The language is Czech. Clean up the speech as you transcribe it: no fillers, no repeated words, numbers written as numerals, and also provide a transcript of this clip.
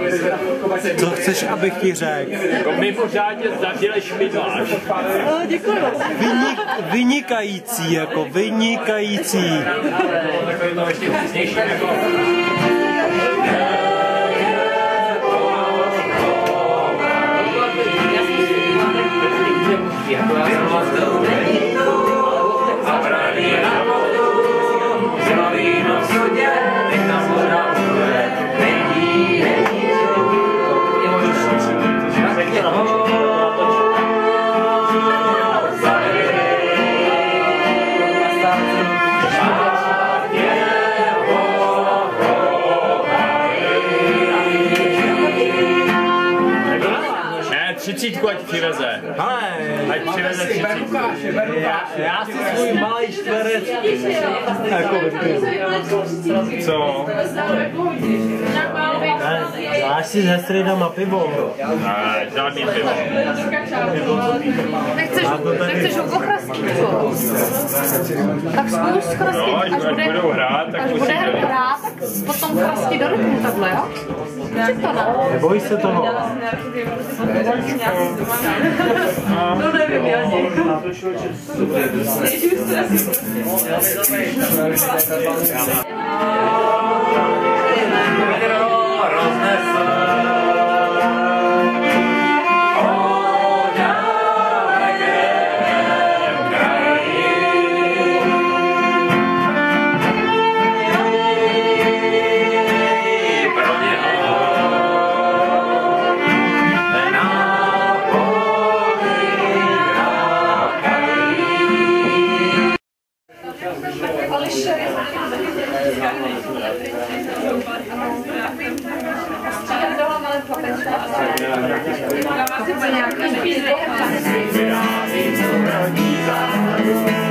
Co chceš, abych ti řekl? Mimořádně zažile šmidláš. Děkuji. Vynikající, jako vynikající. Třicítku ať přiveze. Ať přiveze 30. Já si svůj malý čtverec jako Co? dáš si s hestridama pivo. Ne, žádný pivo. Nechceš ho pochrastit, tak zkus chrastit, až budou hrát, tak bude hrát, tak potom chrastit do rytmu takhle, jo? To ne. Neboj se toho. No nevím, já Nějaký